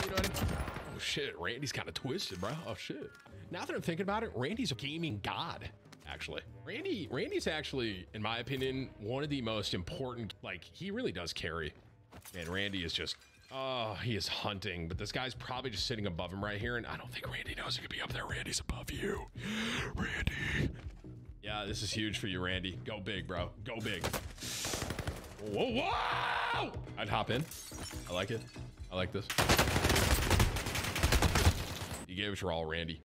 Oh shit, Randy's kind of twisted, bro. Oh shit. Now that I'm thinking about it, Randy's a gaming god, actually. Randy's actually, in my opinion, one of the most important, like, he really does carry. And Randy is just, oh, he is hunting, but this guy's probably just sitting above him right here, and I don't think Randy knows he could be up there. Randy's above you. Randy. Yeah, this is huge for you, Randy. Go big, bro. Go big. Whoa, whoa! I'd hop in. I like it. I like this. You gave it your all, Randy.